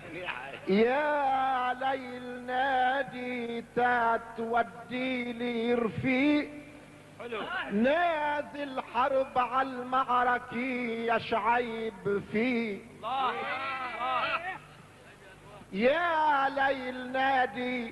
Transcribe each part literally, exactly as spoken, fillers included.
يا ليل نادي تودي لي رفيق نازل حرب على المعركة يا شعيب فيه. يا ليل نادي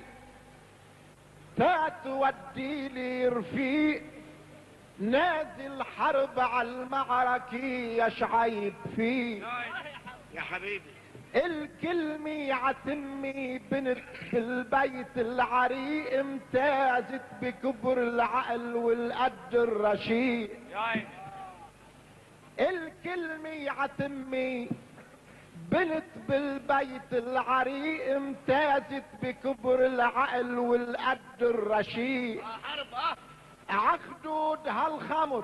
تودي لي رفيق نازل حرب على المعركة يا شعيب فيه. يا حبيبي الكلمة عتمي بنت بالبيت العريق امتازت بكبر العقل والقد الرشيد. الكلمة عتمي بنت بالبيت العريق امتازت بكبر العقل والقد الرشيد. عخدود هالخمر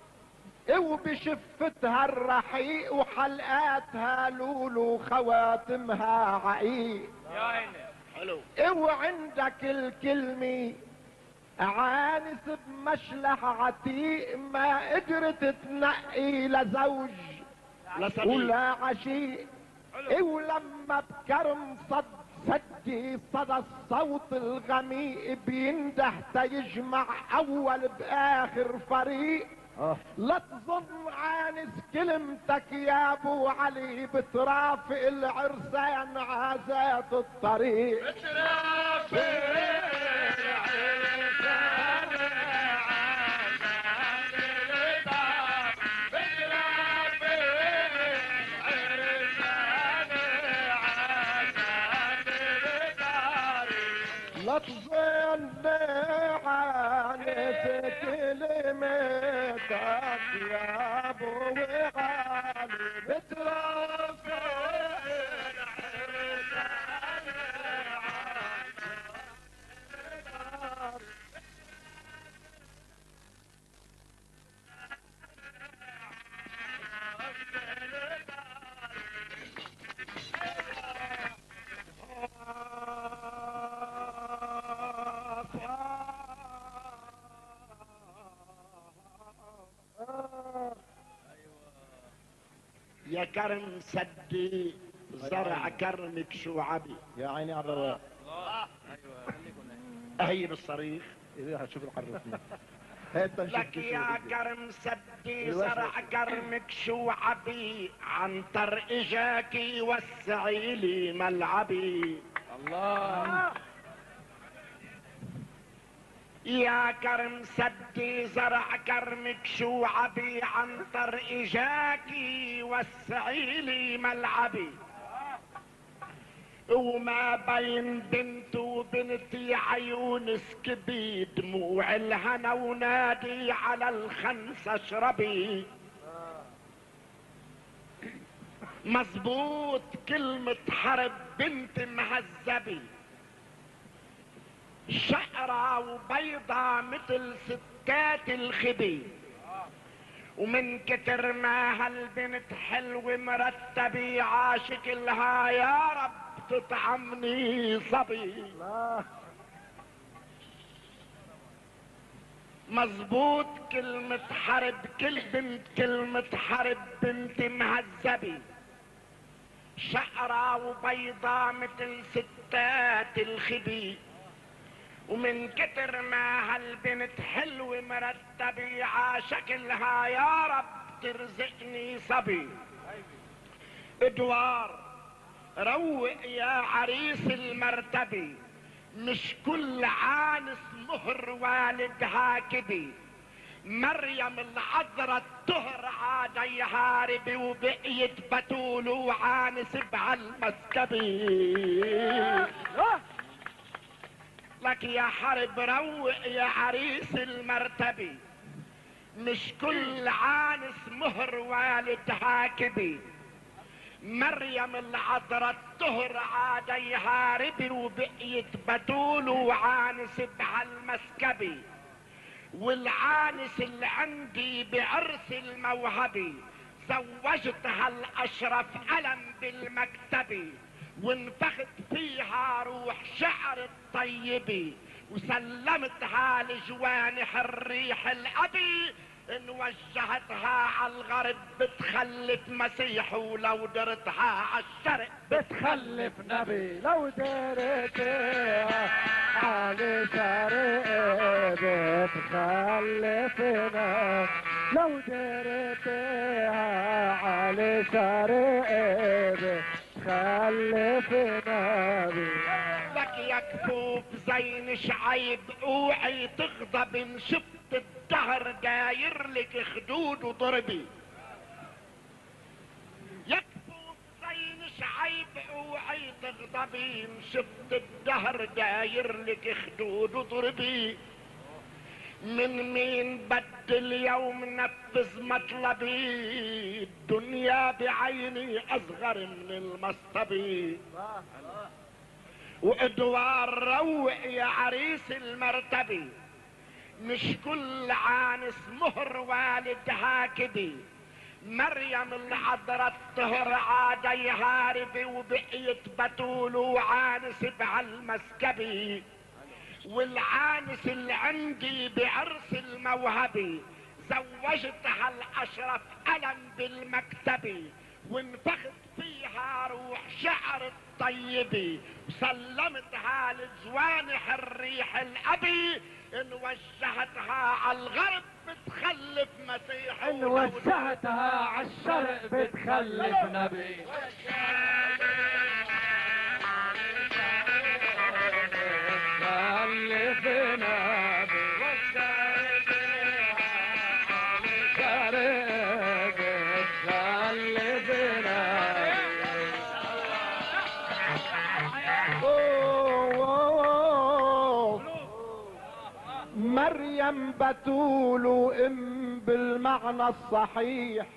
وبشفتها الرحيق وحلقاتها لولو خواتمها عقيق. حلو. وعندك الكلمة عانس بمشلح عتيق ما قدرت تنقي لزوج ولا عشيق. ولما بكرم صد سدي صدى الصوت الغميق بينده تيجمع اول باخر فريق. أوه. لا تظن عانس كلمتك يا ابو علي بترافق العرسان عازات الطريق. بترافق لا تظن عانس كلمتك يا ابو علي بترافق يا كرم سدي زرع كرمك شو عبي. يا عيني على الرواق. اهي بالصريخ شوف القرف لك يا كرم سدي زرع كرمك شو عبي عنتر اجاكي وسعي لي ملعبي. الله. يا كرم سدي زرع كرمك شو عبي عنتر اجاكي وسعي لي ملعبي. وما بين بنت وبنتي عيون سكبي دموع الهنا ونادي على الخنس اشربي. مظبوط كلمة حرب بنت مهذبي شقرة وبيضة مثل ستات الخبي. ومن كتر ما هالبنت حلوة مرتبة عاشق لها يا رب تطعمني صبي. مظبوط كلمة حرب كل بنت كلمة حرب بنت مهذبة شقرة وبيضة مثل ستات الخبي. ومن كتر ما هالبنت حلوة مرتبة عاشق لها يا رب ترزقني صبي. ادوار روق يا عريس المرتبة مش كل عانس مهر والدها كبي. مريم العذراء الطهر عاد يهاربي وبقيت بتول وعانس بعالمسكبي. لك يا حرب روق يا عريس المرتبة مش كل عانس مهر والدها كبي. مريم العذراء الطهر عاد يهاربي وبقيت بتول وعانس بعالمسكبي. والعانس اللي عندي بعرس الموهبي زوجتها الاشرف علم بالمكتبي. وانفخت فيها روح شعر الطيبي وسلمتها لجوانح الريح الابي. ان وجهتها على الغرب بتخلف مسيح، ولو درتها على الشرق بتخلف نبي. لو درتها على الشرق بتخلف نبي. لو درتها على الشرق بتخلف نبي. لك يا كفوف زين شعيب اوعي تغضب، ان شفت الدهر داير لك خدود وضربي. يا كفوف زين شعيب اوعي تغضبي، ان شفت الدهر داير لك خدود وضربي. من مين بدل يوم نفذ مطلبي، الدنيا بعيني اصغر من المصطبي. وادوار روق يا عريس المرتبي، مش كل عانس مهر والدها كدي. مريم العذراء الطهر عاد يهاربي، وبقيت بتول وعانس بعالمسكبي. والعانس اللي عندي بعرس الموهبي، زوجتها الاشرف الم بالمكتبي. وانفخت فيها روح شعر الطيبي، وسلمتها لجوانح الريح الابي. ان وجهتها على الغرب بتخلف مسيح، ان وجهتها على الشرق بتخلف نبي. بتخلف نبي. مريم بتول ام بالمعنى الصحيح.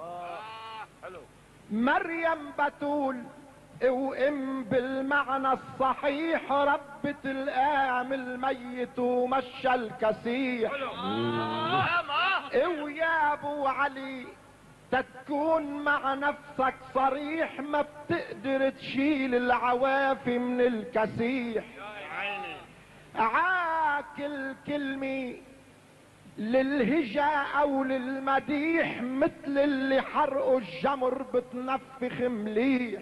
مريم بتول وام بالمعنى الصحيح، ربة الام الميت ومشى الكسيح. ويا ابو علي تكون مع نفسك صريح، ما بتقدر تشيل العوافي من الكسيح. عاكل كلمة للهجا او للمديح، مثل اللي حرقوا الجمر بتنفخ مليح.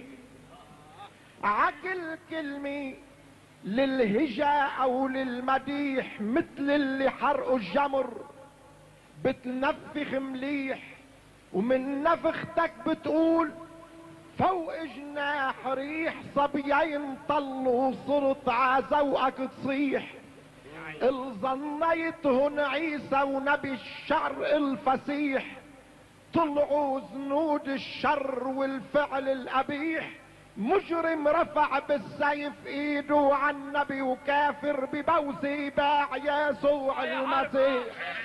عاكل كلمة للهجا او للمديح، مثل اللي حرقوا الجمر بتنفخ مليح. ومن نفختك بتقول فوق جناح ريح، صبيين طلوا صرت عزوقك تصيح. الظنيتهن عيسى ونبي الشر الفسيح، طلعوا زنود الشر والفعل القبيح. مجرم رفع بالسيف ايده عن النبي، وكافر ببوسه باع يسوع المسيح.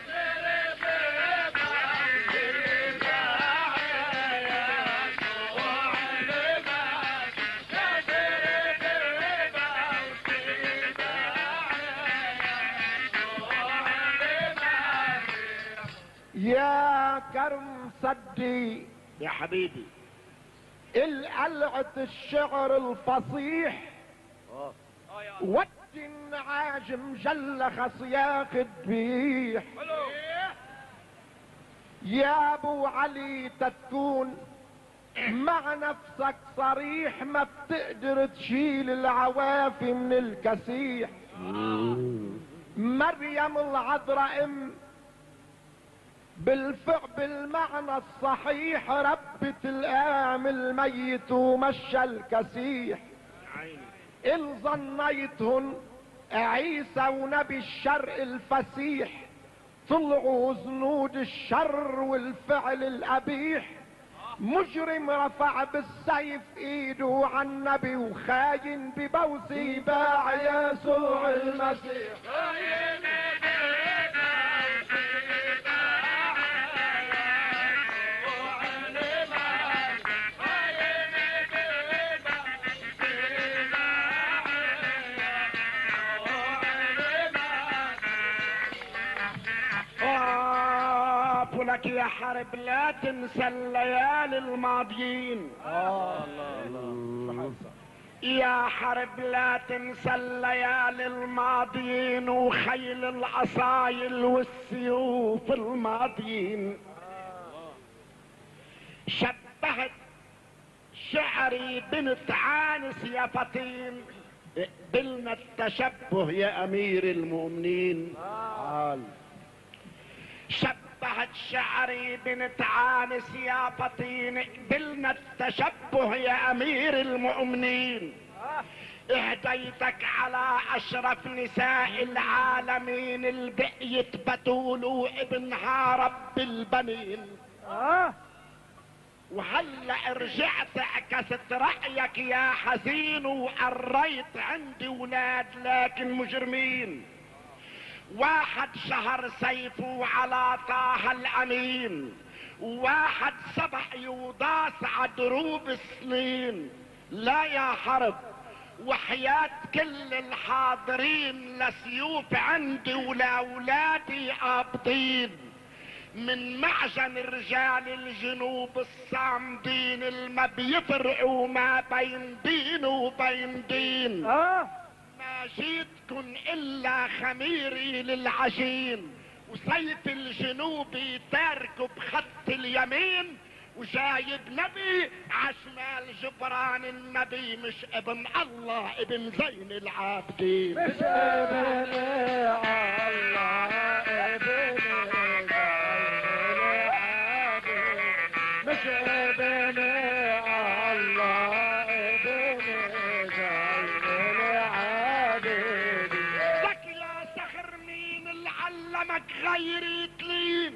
يا كرم صدي يا حبيبي، القلعة الشعر الفصيح، ودي النعاجم جلخ صياخ الذبيح. يا ابو علي تكون مع نفسك صريح، ما بتقدر تشيل العوافي من الكسيح. مريم العذراء ام بالفعل بالمعنى الصحيح، ربة الام الميت ومشى الكسيح. ان ظنيتهن عيسى ونبي الشر الفسيح، طلعوا زنود الشر والفعل القبيح. مجرم رفع بالسيف ايده عن النبي، وخاين ببوسه باع يسوع المسيح. لك يا حرب لا تنسى الليالي الماضيين. آه الله الله. يا حرب لا تنسى الليالي الماضيين وخيل العصايل والسيوف الماضيين. شبهت شعري بنت عانس يا فطين، اقبلنا التشبه يا امير المؤمنين. شبهت شعري بنت عانس يا فطين، اقبلنا التشبه يا امير المؤمنين. اهديتك على اشرف نساء العالمين، البقية بتول وابنها رب البنين. وهلا رجعت عكست رأيك يا حزين، وقريت عندي ولاد لكن مجرمين. واحد شهر سيفه على طه الامين، واحد سبح يوضاس عدروب السنين. لا يا حرب وحياة كل الحاضرين، لسيوف عندي ولا اولادي قابضين. من معجن رجال الجنوب الصامدين، الما بيفرقوا ما بين دين وبين دين. ما جيتكن الا خميري للعجين، وسيف الجنوبي تاركه بخط اليمين. وجايب نبي عشمال جبران النبي، مش ابن الله ابن زين العابدين. مش ابن الله ابن مش ابن الله ابن زين العابدين. لك يا سخر مين اللي علمك غير تلين؟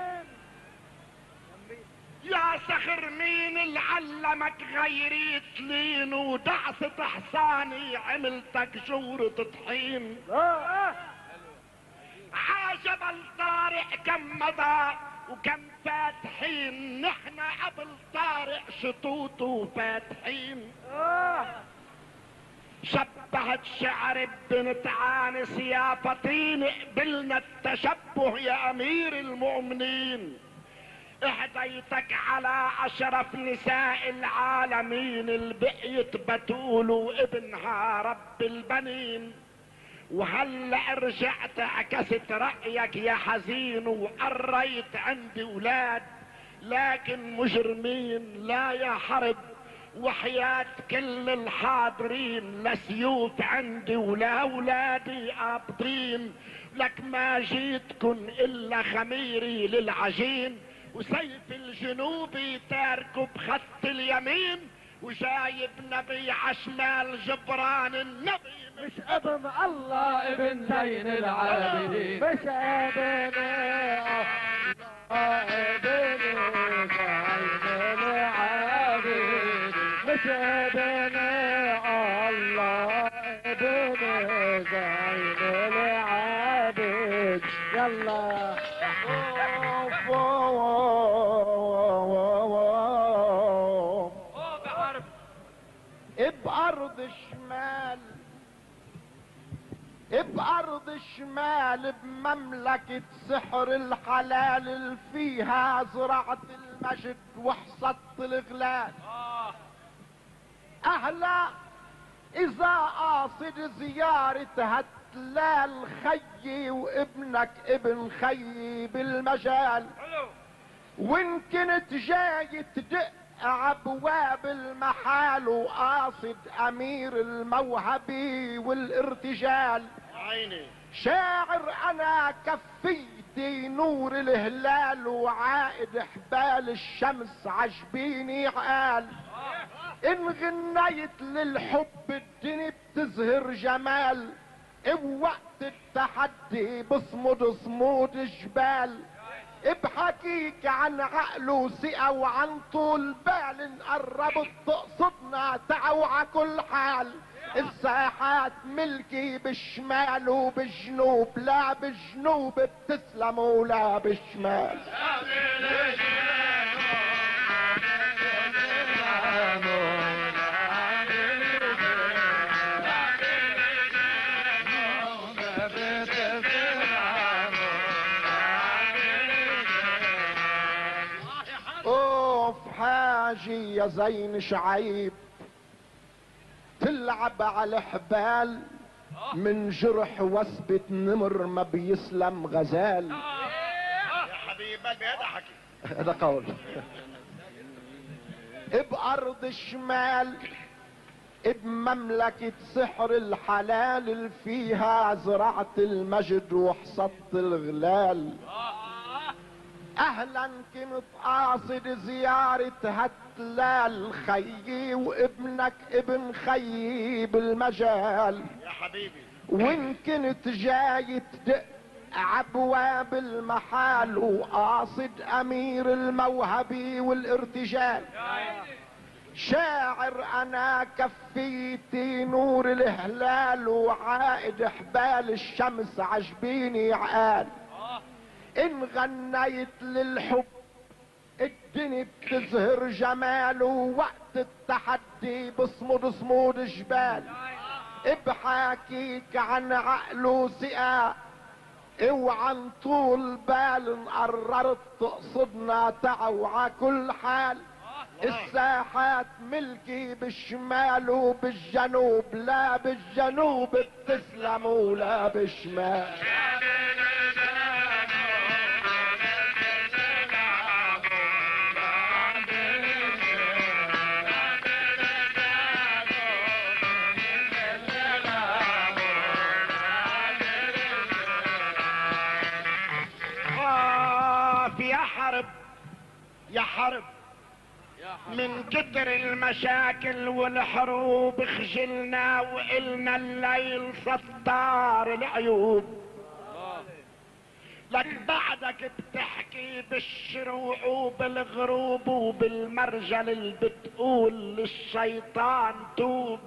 يا سخر مين اللي علمك غير تلين؟ ودعسة حصاني عملتك جورة طحين. عجب الطارق كم مضى وكم فاتحين، نحن قبل طارق شطوط وفاتحين. شبهت شعر بنت عانس يا فطين، قبلنا التشبه يا امير المؤمنين. اهديتك على اشرف نساء العالمين، البقية بتول وابنها رب البنين. وهلا رجعت عكست رأيك يا حزين، وقريت عندي ولاد لكن مجرمين. لا يا حرب وحياة كل الحاضرين، لسيوف عندي ولا اولادي قابضين. لك ما جيتكن الا خميري للعجين، وسيف الجنوبي تاركه بخط اليمين. وجايب نبي عشمال جبران النبي، مش ابن الله ابن زين العابدين. مش ابن الله ابن زين العابدين. مش ابن الله ابن زين العابدين. يلا بأرض الشمال، بأرض الشمال بمملكة سحر الحلال، اللي فيها زرعت المجد وحصدت الغلال. أهلا إذا قاصد زيارة هتلال خيي، وابنك ابن خيي بالمجال. وإن كنت جاي تدق عبواب المحال، وقاصد امير الموهبي والارتجال. عيني شاعر انا كفيتي نور الهلال، وعائد حبال الشمس عجبيني عقال. ان غنيت للحب الدنيا بتزهر جمال، بوقت التحدي بصمد صمود جبال. بحكيك عن عقل وثقة وعن طول بال، ان قربت تقصدنا تعوا ع كل حال. الساحات ملكي بالشمال وبالجنوب، لا بالجنوب بتسلم ولا بالشمال. حاجي يا زين شعيب تلعب على الحبال من جرح وثبة نمر ما بيسلم غزال. يا حبيب قلبي هذا حكي، هذا قول. بأرض الشمال بمملكة سحر الحلال اللي فيها زرعت المجد وحصدت الغلال. اهلا كنت قاصد زيارة هتلال خيي وابنك ابن خيي بالمجال. يا حبيبي وان كنت جاي تدق عبواب المحال وقاصد امير الموهبي والارتجال. شاعر انا كفيتي نور الهلال وعائد حبال الشمس عجبيني عقال. ان غنيت للحب الدنيا بتزهر جماله وقت التحدي بصمد صمود جبال. بحاكيك عن عقله ثقة وعن طول بال قررت تقصدنا تعوع كل حال. الساحات ملكي بالشمال وبالجنوب لا بالجنوب بتسلم ولا بالشمال. يا حرب يا حرب من كتر المشاكل والحروب خجلنا وقلنا الليل ستار العيوب. لك بعدك بتحكي بالشروق وبالغروب وبالمرجل اللي بتقول للشيطان توب.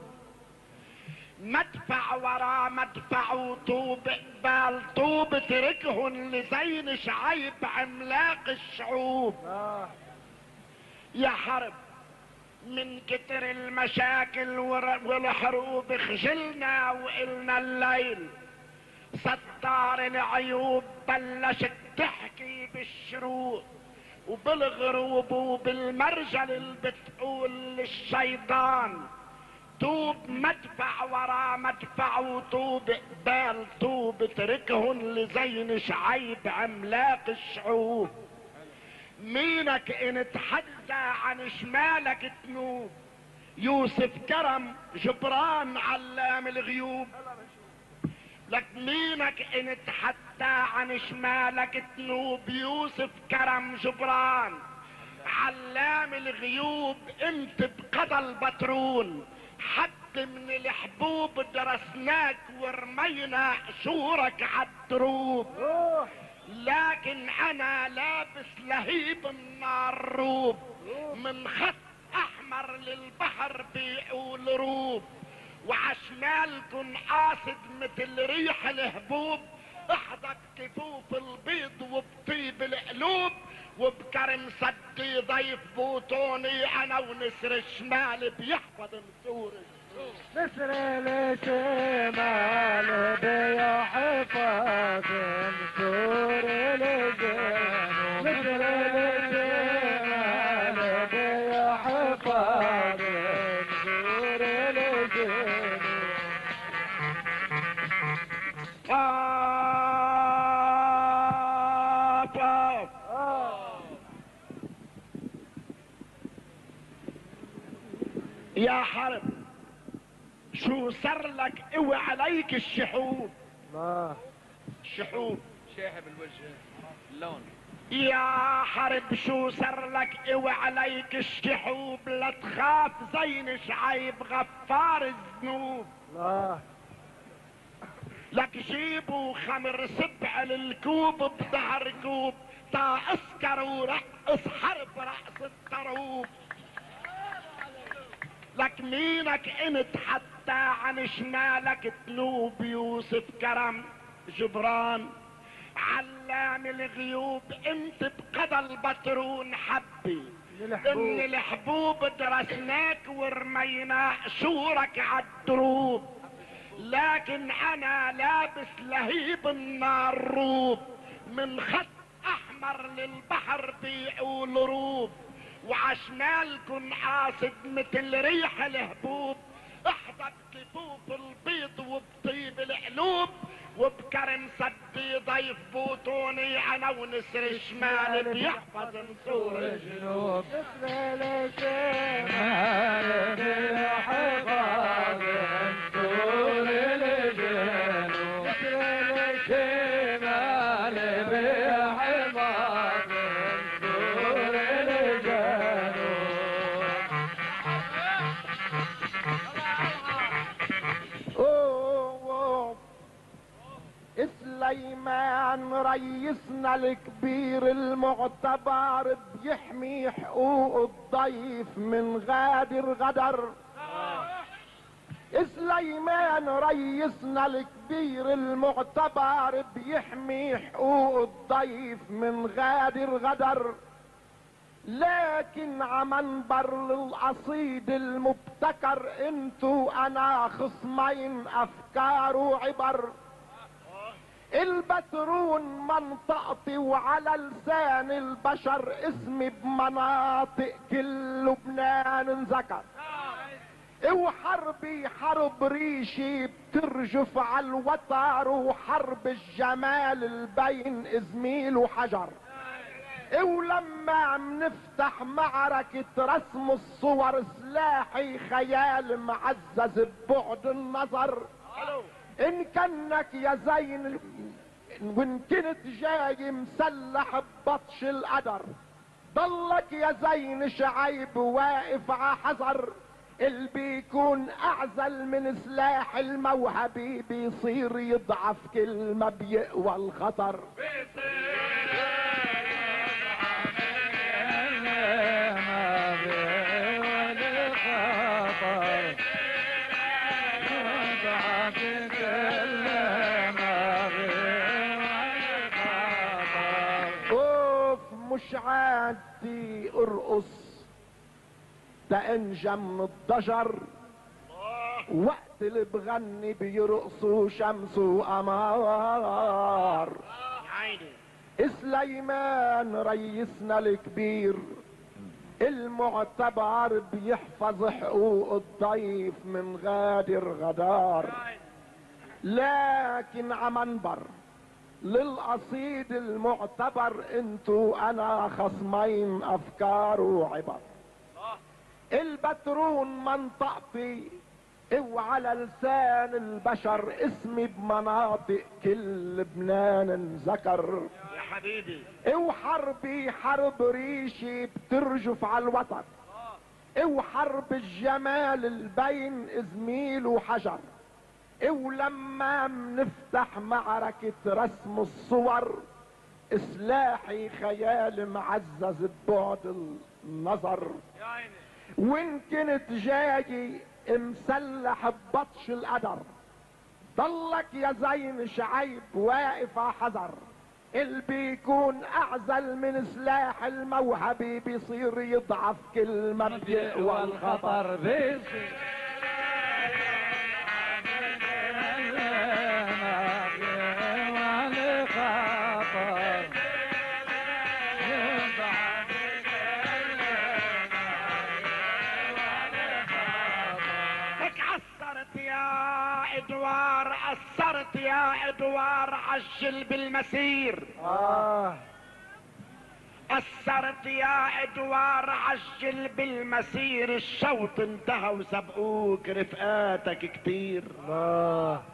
مدفع ورا مدفع وطوب قبال طوب تركهن لزين شعيب عملاق الشعوب. يا حرب من كتر المشاكل والحروب خجلنا وقلنا الليل ستار العيوب. بلشت تحكي بالشروق وبالغروب وبالمرجل اللي بتقول للشيطان توب. مدفع ورا مدفع وطوب قبال طوب تركهن لزين شعيب عملاق الشعوب. مينك ان تحدى عن شمالك تنوب يوسف كرم جبران علام الغيوب. لك مينك ان تحدى عن شمالك تنوب يوسف كرم جبران علام الغيوب. انت بقضى البترول حد من الحبوب درسناك ورمينا قشورك عالدروب. لكن انا لابس لهيب النار روب من خط احمر للبحر بيقول روب. وعشمالكن قاصد مثل ريح الهبوب احضر كفوف البيض وبطيب القلوب. وبكرم صدي ضيف بوطوني انا ونسر الشمال بيحفظ نسور نسر الشمال بيحفظ نسور الجنوب. نسر الشمال بيحفظ نسور الجنوب. يا حرب شو صار لك اوي عليك الشحوب. الله الشحوب شاحب الوجه اللون. يا حرب شو صار لك اوي عليك الشحوب. لا تخاف زين شعيب غفار الذنوب. الله لك جيبوا خمر سبع للكوب بظهر كوب تا اسكر ورقص حرب رأس الطروب. لك مينك انت حتى عن شمالك تنوب يوسف كرم جبران علام الغيوب. انت بقضى البترون حبي ان الحبوب درسناك ورمينا قشورك عالدروب. لكن انا لابس لهيب النار روب من خط احمر للبحر بيقول روب. وعشمالكن قاصد مثل ريح الهبوب احضر عسكر مصدي ضيف بوطوني انا ونسر الشمال بيحفظ نسور الجنوب. نسر الشمال بيحفظ نسور الجنوب. نسر الشمال بيحفظ نسور الجنوب. أوه. سليمان ريسنا الكبير المعتبر بيحمي حقوق الضيف من غادر غدر. سليمان ريسنا الكبير المعتبر بيحمي حقوق الضيف من غادر غدر. لكن عمنبر للقصيد المبتكر انتو انا خصمين افكار وعبر. البترون منطقتي وعلى لسان البشر اسمي بمناطق كل لبنان انذكر. وحربي حرب ريشي بترجف على الوتر، وحرب الجمال البين زميل وحجر. ولما منفتح معركة رسم الصور سلاحي خيال معزز ببعد النظر. ان كنك يا زين وان كنت جاي مسلح ببطش القدر، ضلك يا زين شعيب واقف ع حذر. اللي بيكون اعزل من سلاح الموهبي بيصير يضعف كل ما بيقوى الخطر. مش عادي ارقص ده انجى من الضجر، وقت اللي بغني بيرقصوا شمس وقمر. سليمان ريسنا الكبير المعتبر بيحفظ حقوق الضيف من غادر غدار. لكن عمنبر للقصيد المعتبر انتو انا خصمين افكار وعبر. البترون منطقتي وعلى لسان البشر اسمي بمناطق كل لبنان انذكر. يا حبيبي وحربي حرب ريشي بترجف على الوتر، وحرب الجمال البين زميل وحجر. ولما منفتح معركة رسم الصور سلاحي خيال معزز ببعد النظر. وان كنت جاي مسلح ببطش القدر، ضلك يا زين شعيب واقف ع حذر. اللي بيكون اعزل من سلاح الموهبي بيصير يضعف كل ما بيقوى الخطر. بيصير ادوار اثرت يا ادوار عجل بالمسير. آه اثرت يا ادوار عجل بالمسير. الشوط انتهى وسبقوك رفقاتك كتير. الله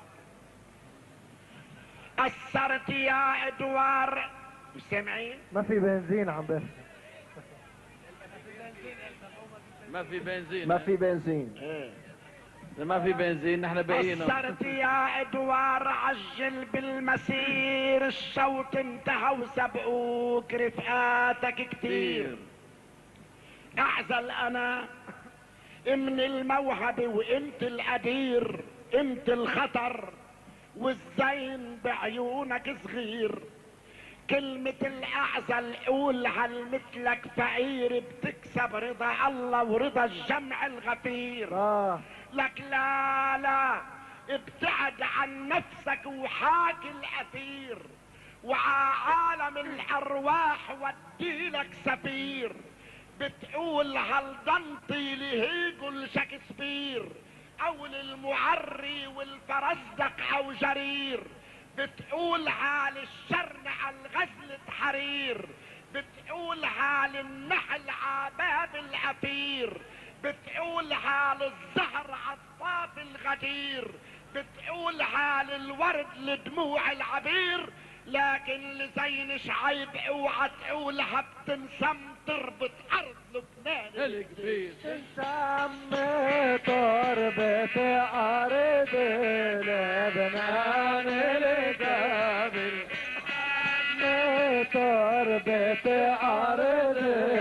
اثرت يا ادوار. مش سامعين؟ ما في بنزين عم بس. ما في بنزين. ما في بنزين. ايه ما في بنزين نحن بقينا. أثرت يا ادوار عجل بالمسير. الشوط انتهى وسبقوك رفقاتك كتير. اعزل انا من الموهبة وانت القدير. انت الخطر والزين بعيونك صغير. كلمة الاعزل قولها لمثلك فقير. بتكسب رضا الله ورضا الجمع الغفير. آه لك لا لا ابتعد عن نفسك وحاكي الاثير. وعالم الارواح وديلك سفير. بتقول هل ضنطي لهيجو الشكسبير او للمعري والفرزدق او جرير. بتقولها للشرنع الغزلة حرير، بتقولها للنحل عباب العبير، بتقولها للزهر عطاف الغدير، بتقولها للورد لدموع العبير. لكن لزين شعيب اوعى تقولها بتنسم تربط ارض لبنان الكبير. تنسم تربة ارض لبنان القابل، تربة ارض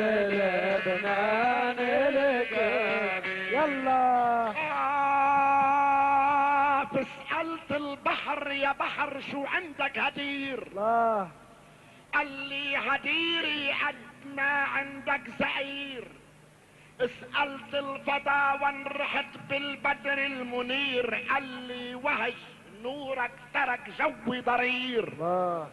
لبنان القابل. يلا آه فسألت البحر يا بحر شو عندك هدير؟ الله قال لي هديري قد ما عندك زئير. سألت الفضا وان رحت بالبدر المنير، قال لي وهج نورك ترك جوي ضرير. الله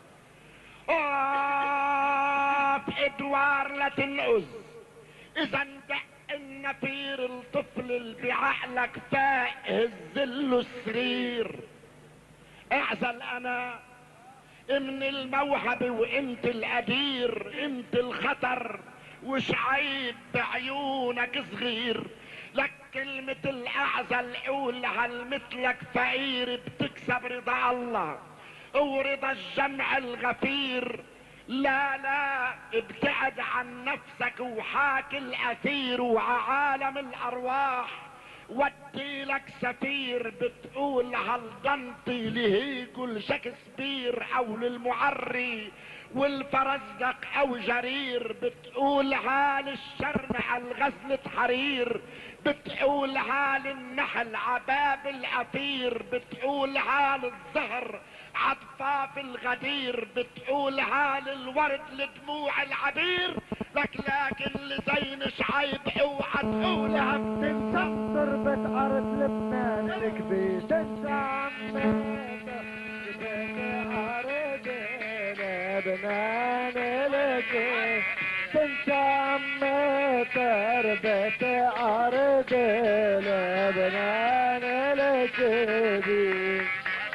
آه في ادوار لا تنقز اذا اندق النفير، الطفل اللي بعقلك فاق هزله السرير. اعزل انا من الموهبة وانت القدير، انت الخطر وشعيب بعيونك صغير. لك كلمة الاعزل قولها لمثلك فقير، بتكسب رضا الله ورضا الجمع الغفير. لا لا ابتعد عن نفسك وحاك الاثير، وعالم الارواح ودي لك سفير. بتقول هالضنطي لهيكو لشكسبير او للمعري والفرزدق او جرير، بتقولها للشرنع الغزلة حرير، بتقولها للنحل عباب العفير، بتقولها للزهر عطفاف الغدير، بتقولها للورد لدموع العبير. لك لكن لزين شعيب اوعى تقولها بتنسى تربة ارض لبنان الكبير. تنسم ارض لبنان الكبير، تنسم تربة ارض لبنان الكبير.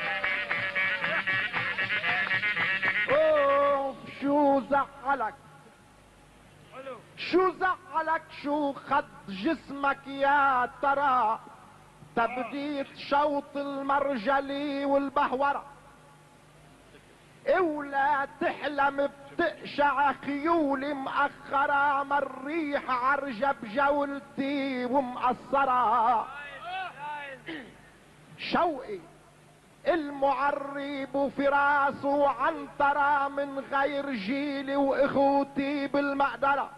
اوه شو زعلك شو زعلك شو خد جسمك يا ترى؟ تبديت شوط المرجلي والبهورة، اولا تحلم بتقشع خيول مأخرة، ما الريح عرجة بجولتي ومقصرة. شوقي المعرب في راسه عنترة، من غير جيلي واخوتي بالمقدرة،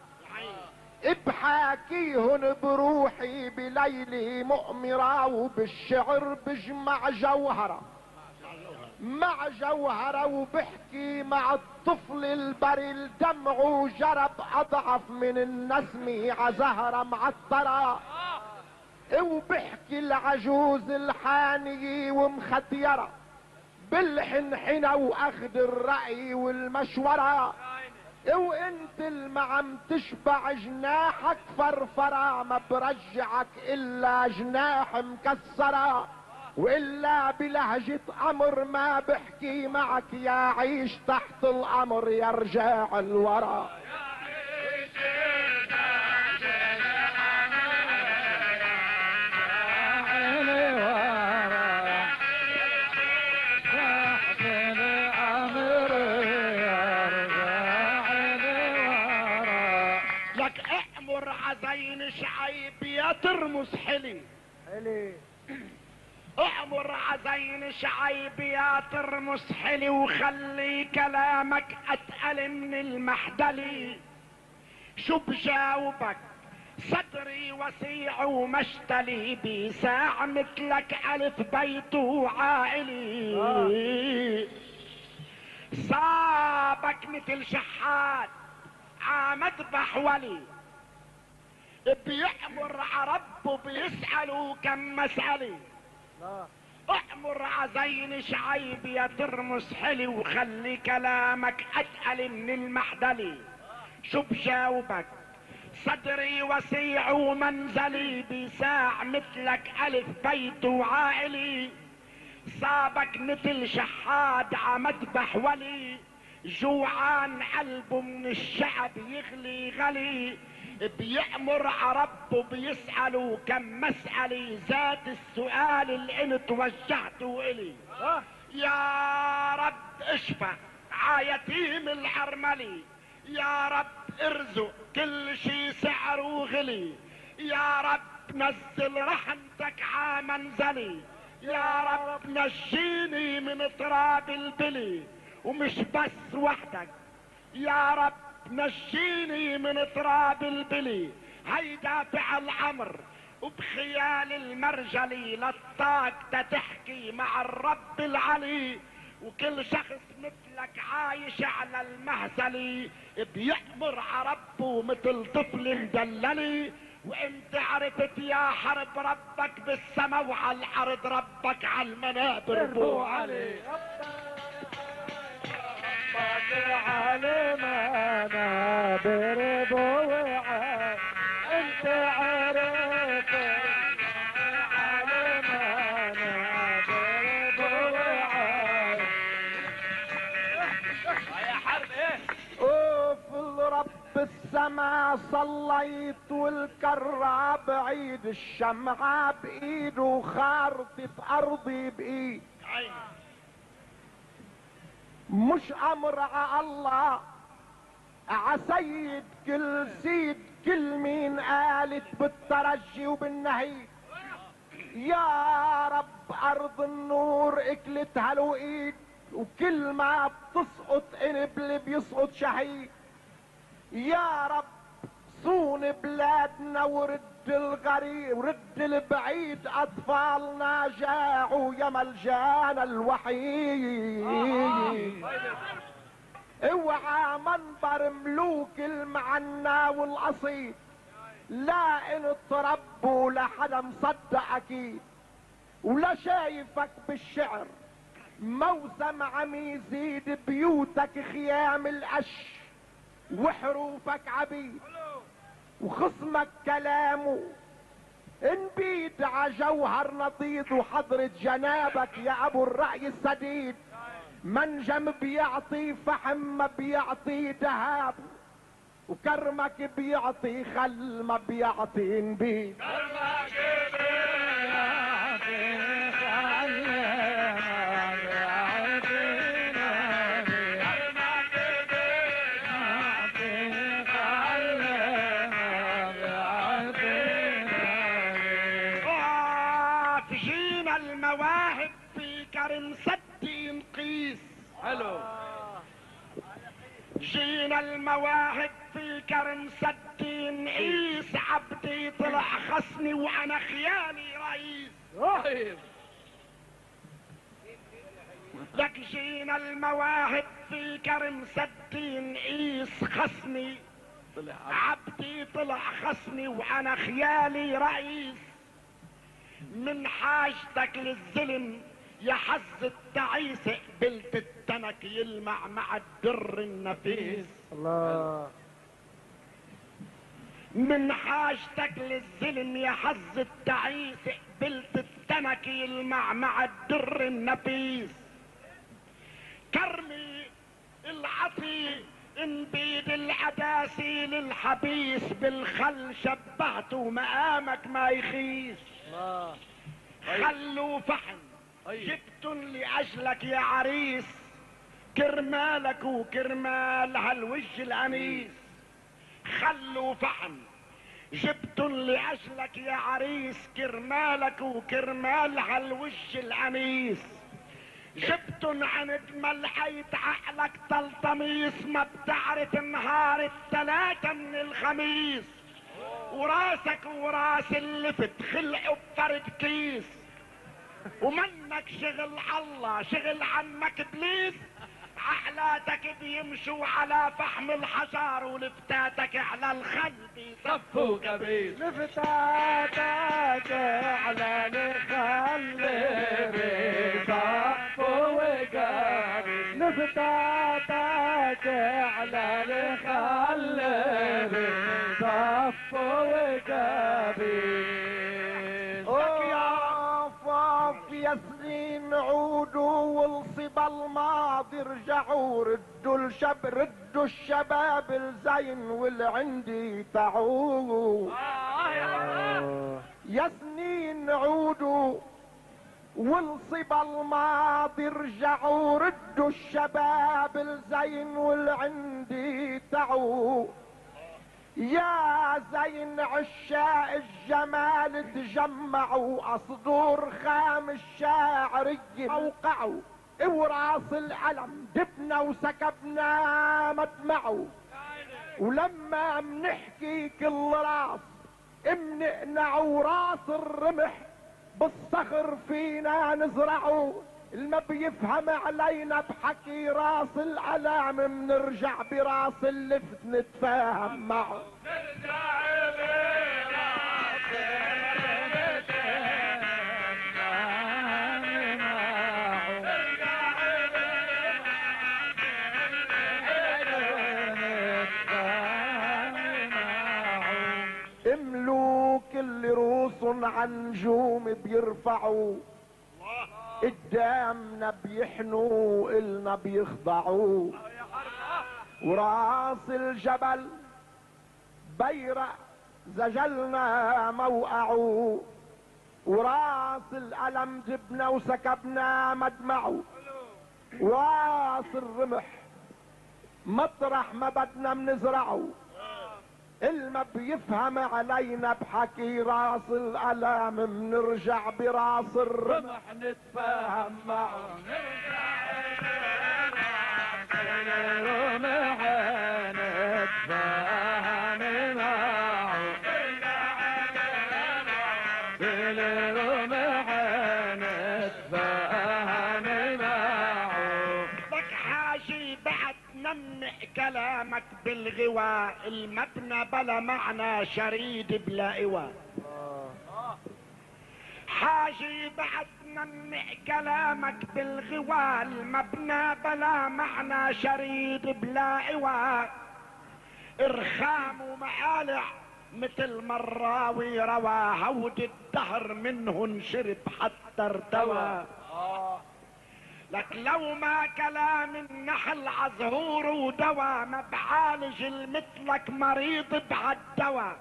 بحاكيهن بروحي بليلي مؤمرة، وبالشعر بجمع جوهرة مع جوهرة، وبحكي مع الطفل البري الدمع جرب اضعف من النسمة عزهرة معطرة، وبحكي العجوز الحانية ومختيرة بالحنحنة واخذ الرأي والمشورة. وانت اللي عم تشبع جناحك فرفرة، ما برجعك الا جناح مكسرة، والا بلهجة امر ما بحكي معك يا عيش تحت الامر يرجع الورا. عزين شعيب يا ترمس حلي، حلي اعمر عزين شعيب يا ترمس حلي، وخلي كلامك اتقل من المحدلي. شو بجاوبك صدري وسيع ومشتلي، بيساع مثلك الف بيت وعائلي. صابك مثل شحات عمذبح ولي، بيأمر عرب بيسألوا كم مسألة. اأمر عزين شعيب يا ترمس حلي، وخلي كلامك اتقل من المحدلي. شو بجاوبك صدري وسيع ومنزلي، بساع مثلك الف بيت وعائلي. صابك مثل شحاد عمذبح ولي، جوعان قلبه من الشعب يغلي غلي، بيأمر عربه بيسألوا كم مسألة، زاد السؤال اللي انا توجهته الي. يا رب اشفى عيتيم العرملي، يا رب ارزق كل شي سعره غلي، يا رب نزل رحمتك ع منزلي، يا رب نجيني من تراب البلي، ومش بس وحدك يا رب نجيني من تراب البلي، هيدا فعل امر وبخيال المرجلي، للطاق تحكي مع الرب العلي، وكل شخص مثلك عايش على المهزلي، بيأمر عربه مثل طفل مدللي، وانت عرفت يا حرب ربك بالسما وعلى الارض ربك على المنابر بو علي. على منابر بو علي انت عرفت على منابر بو علي. يا حرب ايه وفي الرب السما صليت والكرة بعيد، الشمعة بايده وخارطة ارضي بايد، مش امر ع الله عسيد كل سيد كل مين قالت بالترجي وبالنهيد. يا رب ارض النور اكلتها الوئيد، وكل ما بتسقط انبل بيسقط شهيد. يا رب صون بلادنا ورد الغريب ورد البعيد، اطفالنا جاعوا يا ملجانا الوحيد. اوعى منبر ملوك المعنى والاصيل، لا ان تربوا لا حدا مصدق اكيد، ولا شايفك بالشعر موسم عم يزيد، بيوتك خيام القش وحروفك عبيد، وخصمك كلامه انبيد عجوهر نضيد، وحضرة جنابك يا ابو الرأي السديد، منجم بيعطي فحم ما بيعطي دهاب، وكرمك بيعطي خل ما بيعطي نبيد. كرمك بيعطي خل ما بيعطي نبيد، كرمك بيعطي خل ما بيعطي نبيد. تجينا المواهب في كرم سدي نقيس. حلو. جينا المواهب في كرم سدي نقيس، عبدي طلع خصني وانا خيالي رئيس. طيب لك جينا المواهب في كرم سدي نقيس، خصني طلع عبدي طلع خصني وانا خيالي رئيس. من حاجتك للظلم يا حظ التعيس، قبلت التنك يلمع مع الدر النفيس. الله. من حاجتك للظلم يا حظ التعيس، قبلت التنك يلمع مع الدر النفيس. كرمي العطي انبيد العداسي للحبيس، بالخل شبهته مقامك ما يخيس. الله. خلوا فحم جبتن لاجلك يا عريس، كرمالك وكرمال هالوج الانيس. خلوا فحم جبتن لاجلك يا عريس، كرمالك وكرمال هالوج الانيس. جبتن عند ملحيت عقلك تلطميس، ما بتعرف نهار الثلاثة من الخميس. وراسك وراس اللفت خلقوا بفرد كيس، ومنك شغل الله شغل عنك ابليس. عقلاتك بيمشوا على فحم الحجار، ولفتاتك على الخل بيصفوا كبيس. لفتاتك على الخل بيصفوا كبيس، لفتاتك على الخل بيصفوا كبيس. يا يا سنين عودوا والصبا الماضي رجعوا ردوا الشب ردوا الشباب الزين والعندي تعود. يا سنين عودوا والصبا الماضي رجعوا ردوا الشباب الزين والعندي تعود. يا زين عشاق الجمال تجمعوا اصدور خام الشاعرية اوقعوا وراس العلم دبنا وسكبنا مدمعوا. ولما منحكي كل راس منقنع وراس الرمح بالصخر فينا نزرعوا. الما بيفهم علينا بحكي راس العلام منرجع براس اللفت نتفاهم معه. ملوك اللي روسن عن نجوم بيرفعوا قدامنا بيحنوا إلنا بيخضعوا. وراس الجبل بيرق زجلنا موقعوا. وراس الألم جبنا وسكبنا مدمعوا. وراس الرمح مطرح ما بدنا منزرعوا. الما بيفهم علينا بحكي راس الالام منرجع براس الرمح نتفاهم معه. الرمح نتفاهم معه. الرمح نتفاهم معه. لك حاجي بعد نمح كلامك بالغواء. المبنى بلا معنى شريد بلا إيواء. حاجي بعد نمح كلامك بالغواء. المبنى بلا معنى شريد بلا إيواء. ارخام ومعالع مثل مراوي روى. هود الدهر منهن شرب حتى ارتوى. لك لو ما كلام النحل عزهور ودوا. ما بعالج المثلك مريض بعالدوا.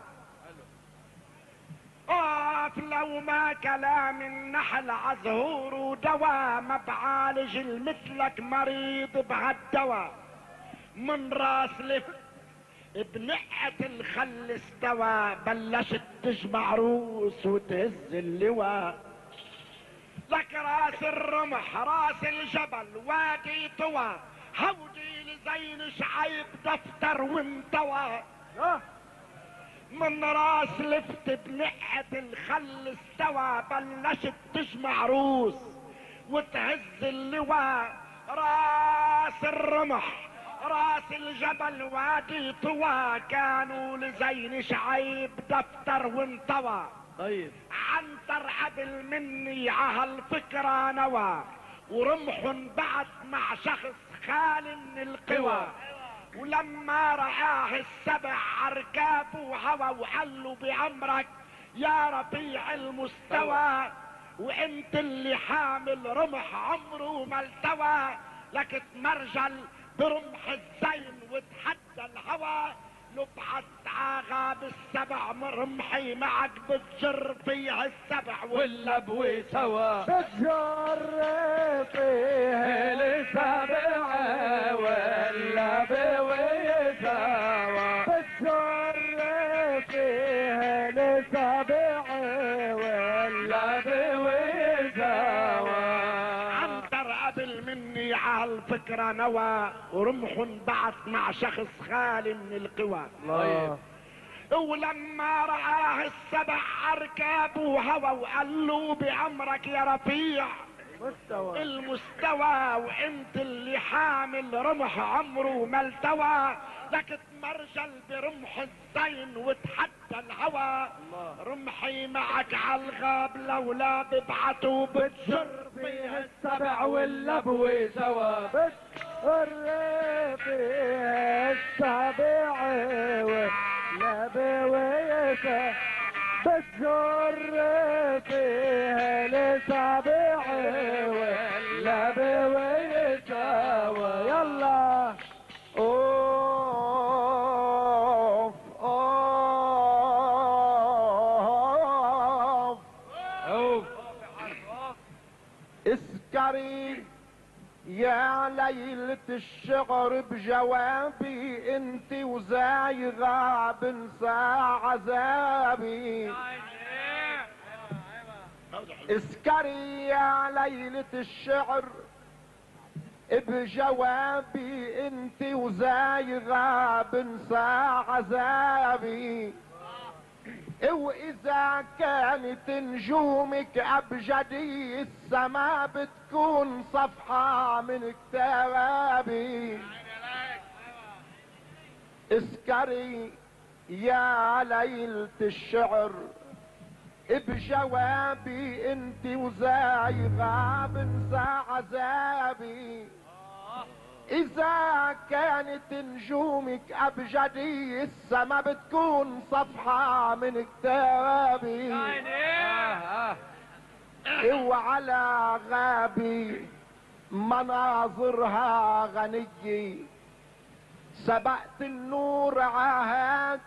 اوف لو ما كلام النحل عزهور ودوا. ما بعالج المثلك مريض بعالدوا. من راس لف بنقعة الخل استوى. بلشت تجمع روس وتهز اللواء. لك راس الرمح راس الجبل وادي طوى. هودي لزين شعيب دفتر وانطوى. من راس لفت بنقعة الخل استوى. بلشت تجمع روس وتهز اللواء. راس الرمح راس الجبل وادي طوى. كانوا لزين شعيب دفتر وانطوى. طيب عنتر عدل مني عهالفكرة نوى. ورمح بعد مع شخص خال من القوى. ولما رآه السبع عركابه هوى. وحلوا بعمرك يا رفيع المستوى. وانت اللي حامل رمح عمره ما التوى. لك تمرجل برمح الزين وتحدى الهوى. لبعت عاغا بالسبع رمحي معك بتجر فيها السبع واللبوي سوا. بتجر فيها السبع واللبوي سوا. بتجر فيها السبع واللبوي سوا. عنتر قبل مني عالفكرة نوى. ورمح بعت مع شخص خالي من القوى. طيب ولما رآه السبع اركابه هوى. وقال له بعمرك يا رفيع مستوى المستوى. وانت اللي حامل رمح عمره ما التوى. لك تمرجل برمح الزين وتحدى الهوى. رمحي معك عالغاب لولا ببعته بتجر فيها السبع واللبوي سوا. بتجر فيها السبع واللبوي سوا. بتجر فيها السبع اسكري يا ليلة الشعر بجوابي انت وزايغة بنسى عذابي. اسكري يا ليلة الشعر بجوابي انت وزايغة بنسى عذابي. واذا كانت نجومك ابجدي السما بتكون صفحة من كتابي. اسكري يا ليلة الشعر بجوابي انت وزايغة بنسى عذابي. اذا كانت نجومك ابجدي السما بتكون صفحة من كتابي. وعلى غابي مناظرها غنية سبقت النور عهاك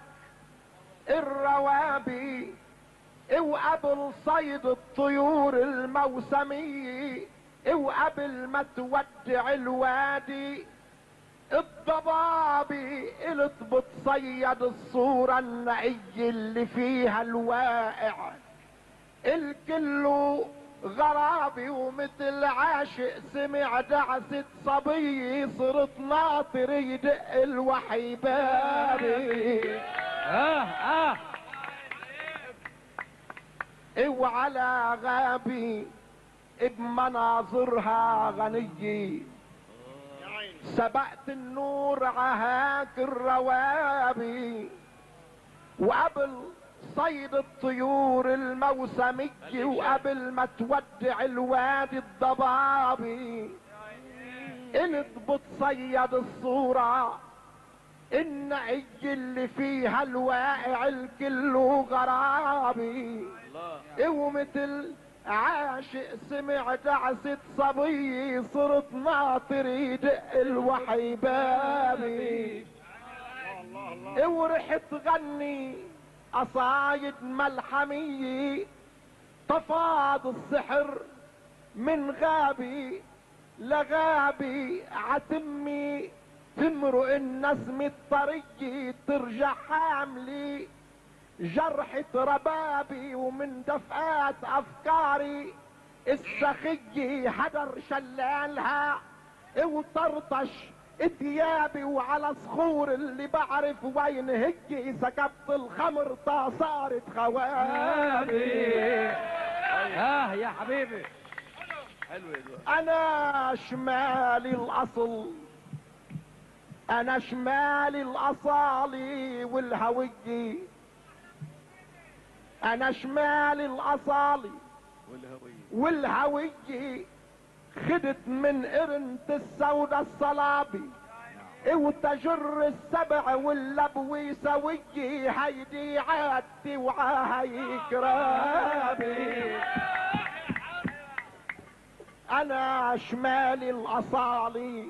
الروابي. وقبل صيد الطيور الموسمية وقبل ما تودع الوادي الضبابي قلت بتصيد الصورة النقية اللي فيها الواقع الكل غرابي. ومثل عاشق سمع دعسة صبي صرت ناطر يدق الوحي بابي. اه اه وعلى غابي بمناظرها غنية سبقت النور عهاك الروابي. وقبل صيد الطيور الموسمية وقبل ما تودع الوادي الضبابي قلت بتصيد الصورة النقي اللي فيها الواقع الكل غرابي. ومثل عاشق سمع دعسة صبي صرت ناطر يدق الوحي بابي. ورحت غني قصايد ملحمية تفاض السحر من غابي لغابي عتمي تمرق النسم الطري ترجع حاملي جرحة ربابي. ومن دفقات افكاري السخية حدر شلالها وطرطش ثيابي. وعلى صخور اللي بعرف وين هجي سكبت الخمر تا صارت خوابي. اه يا حبيبي حلو يا انا شمالي الاصل انا شمالي الاصالي والهوية. انا شمالي الاصالي والهوية خدت من قرنة السودة الصلابي وتجر السبع واللبوي سوية هيدي عادتي وعاهي كرابي. انا شمالي الاصالي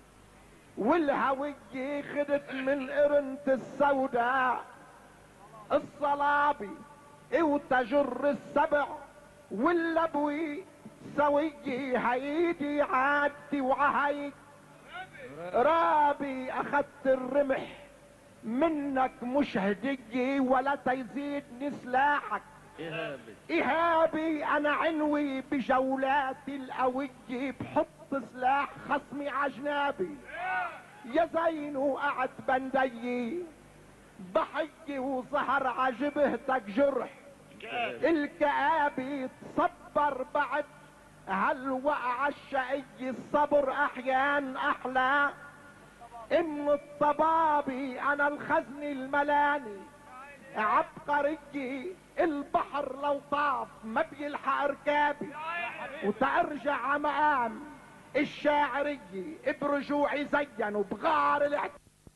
والهوية خدت من قرنة السوداء الصلابي وتجر السبع واللبوي سوية هيدي عادتي وعهي رابي. اخدت الرمح منك مش هدية ولا تيزيدني سلاحك إهابي. إهابي أنا عنوي بجولاتي القوية بحط سلاح خصمي عجنابي. يا زين وقعت بندي ضحية وظهر عجبهتك جرح الكآبي تصبر بعد هالوقعة الشقي الصبر أحيان أحلى ام الطبابي. انا الخزن الملاني عبقري البحر لو طاف ما بيلحق ركابي. وترجع مقام الشاعري برجوعي زين وبغار الاعت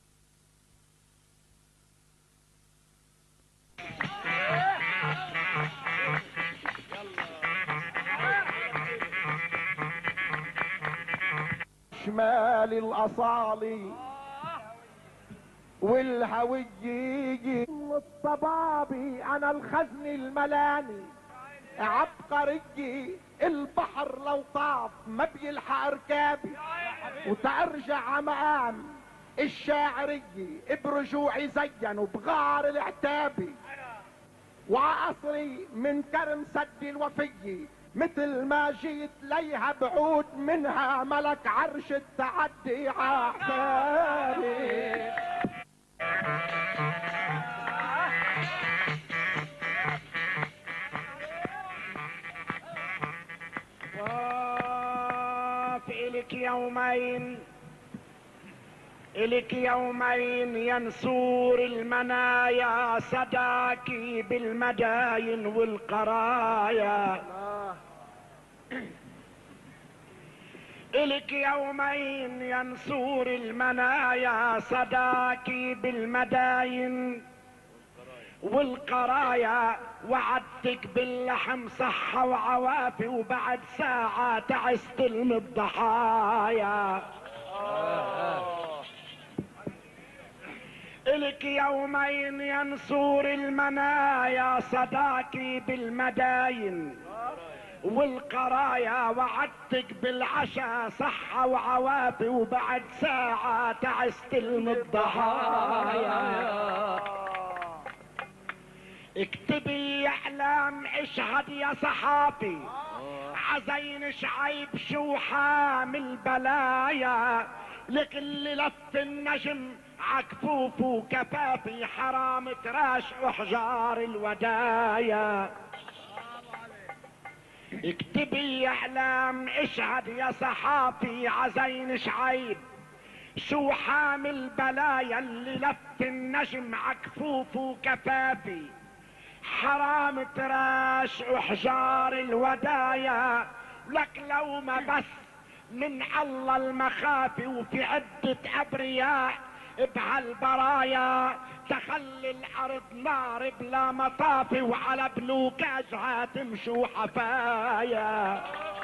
شمال الاصالي والهوية الطبابي. انا الخزن الملاني عبقري البحر لو طاف ما بيلحق ركابي، وترجع مقام الشاعرية برجوعي زين وبغار العتابي، وعصري من كرم سد الوفية مثل ما جيت ليها بعود منها ملك عرش التعدي عحسابي. إلك يومين إلك يومين ينسور المنايا صداكي بالمداين والقرايا. إلك يومين ينسور المنايا صداكي بالمداين والقرايا، وعدتك باللحم صحة وعوافي وبعد ساعة تعستلم الضحايا. إلك يومين ينصور المنايا صداكي بالمداين والقرايا، وعدتك بالعشاء صحة وعوافي وبعد ساعة تعستلم الضحايا. اكتبي اعلام اشهد يا صحافي عزين شعيب شو حامل بلايا، لكل لف النجم عكفوف وكفافي حرام تراش احجار الودايا. اكتبي اعلام اشهد يا صحافي عزين شعيب شو حامل بلايا، اللي لف النجم عكفوف وكفافي حرام تراش احجار الودايا. لك لو ما بس من الله المخافي وفي عدة ابرياء بهالبرايا، تخلي الارض نار بلا مطافي وعلى بلوكاجها تمشوا حفايا.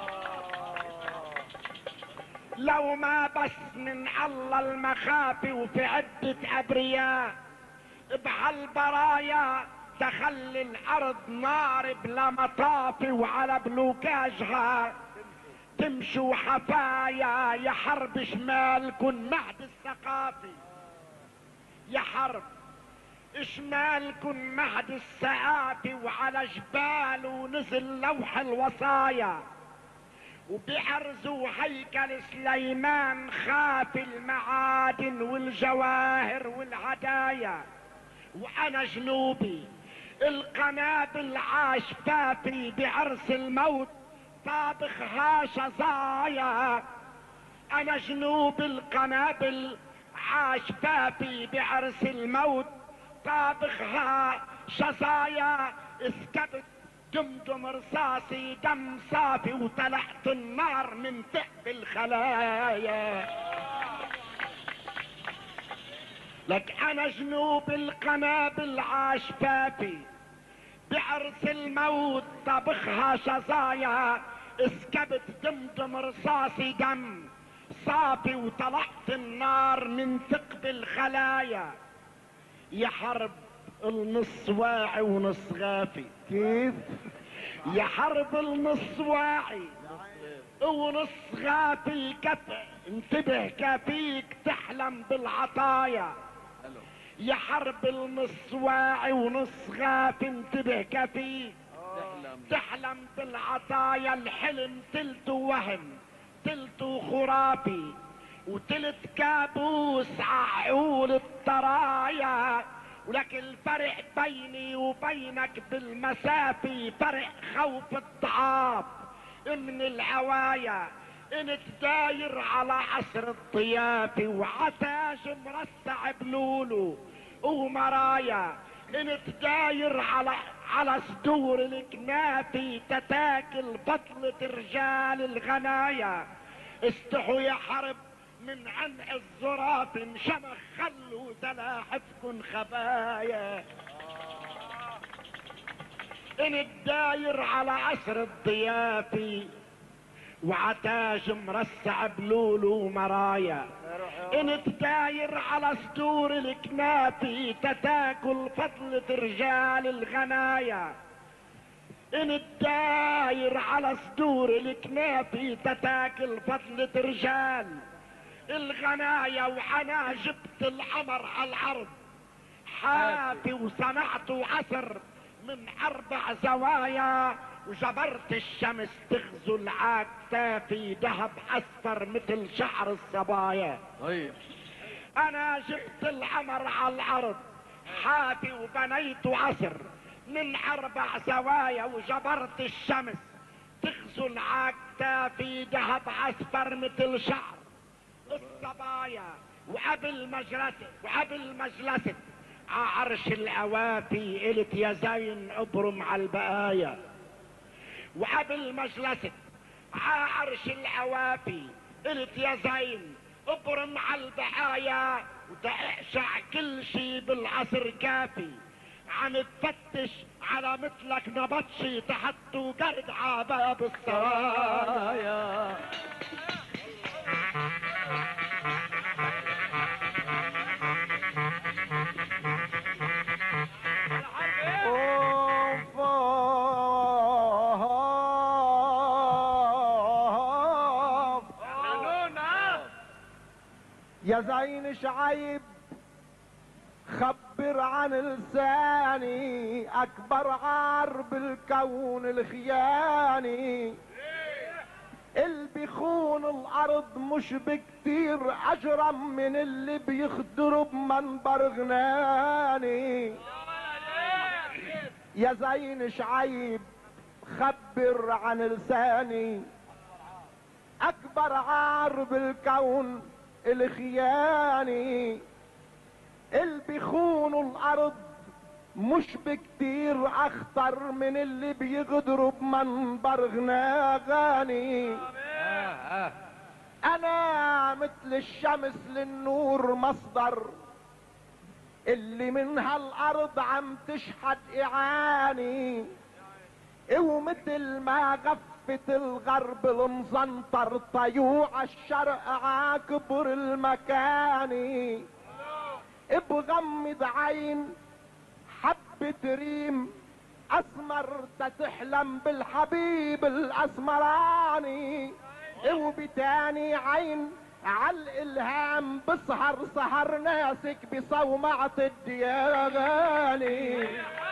لو ما بس من الله المخافي وفي عدة ابرياء بهالبرايا، تخلي الارض نار بلا مطافي وعلى بلوكاجها تمشوا حفايا. يا حرب شمالكن مهد الثقافي، يا حرب شمالكن مهد الثقافي، وعلى جبال ونزل لوح الوصايا، وبيحرزوا هيكل سليمان خافي المعادن والجواهر والهدايا. وانا جنوبي القنابل عاشفافي بعرس الموت طابخها شظايا. انا جنوب القنابل عاشفافي بعرس الموت طابخها شظايا. اسكبت دمدم رصاصي دم صافي وطلعت النار من ثقب الخلايا. لك انا جنوب القنابل عاشفافي بعرس الموت طبخها شظايا. اسكبت دمدم رصاصي دم صافي وطلعت النار من ثقب الخلايا. يا حرب النص واعي ونص غافي. كيف؟ يا حرب النص واعي ونص غافي، كف انتبه كفيك تحلم بالعطايا. يا حرب النص واعي ونص غافي، انتبه كفيك تحلم بالعطايا. الحلم تلته وهم تلته خرافي وتلت كابوس عقول الطرايا. ولك الفرق بيني وبينك بالمسافي فرق خوف الضعاف من العوايا. انت داير على عصر الضيافي وعتاج مرصع بلولو ومرايا. انت داير على على صدور الكنافي تتاكل بطلة رجال الغنايا. استحوا يا حرب من عنق الزراف انشمخ خلوا سلاحفكن خبايا. انت داير على عصر الضيافي وعتاج مرصع بلول ومرايا. انت داير على صدور الكنافي تتاكل فضلة رجال الغنايا. ان الداير على صدور الكنافي تتاكل فضلة رجال الغنايا، وانا جبت القمر على الارض حافي وصنعته عصر من اربع زوايا، وجبرت الشمس تغزو العكتافي ذهب اصفر مثل شعر الصبايا. طيب انا جبت القمر على الارض حافي وبنيته عصر من اربع زوايا، وجبرت الشمس تغزو العكتافي ذهب اصفر مثل شعر الصبايا. وقبل مجلسك وقبل مجلسك عرش الاوافي قلت يا زين ابرم على البقايا. وقبل مجلسك عرش الاوافي قلت يا زين ابرم على البقايا، وتقشع كل شي بالعصر كافي. عم تفتش على مثلك نبطشي تحت وقرد عباب السرايا. يا زين شعيب خبر عن لساني اكبر عار بالكون الخياني، اللي بيخون الارض مش بكتير اجرم من اللي بيخدر بمنبر غناني. يا زين شعيب خبر عن لساني اكبر عار بالكون الخياني، اللي بيخونوا الارض مش بكتير اخطر من اللي بيغدروا بمنبر غناغاني. انا مثل الشمس للنور مصدر اللي منها الارض عم تشحد اعاني، ومثل ما غفت الغرب المزنطر طيوع الشرق عاكبر المكاني. بغمض عين حبة ريم اسمر تتحلم بالحبيب الاسمراني، وبتاني عين عالالهام بسهر سهر ناسك بصومعة الدياغاني.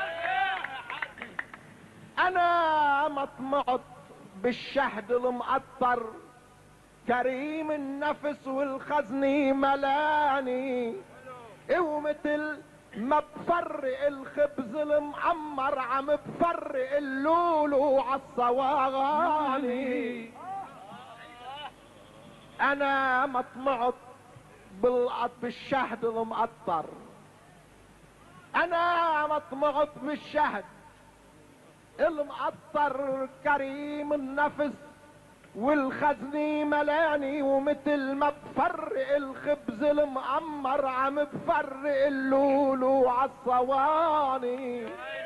انا مطمعت بالشهد المقطر كريم النفس والخزني ملاني، ومثل ما بفرق الخبز المعمر عم بفرق اللولو عالصواغاني. انا مطمعت بالقط بالشهد المقطر، انا مطمعت بالشهد المقطر كريم النفس والخزني ملاني، ومثل ما بفرق الخبز المعمر عم بفرق اللولو عالصواني.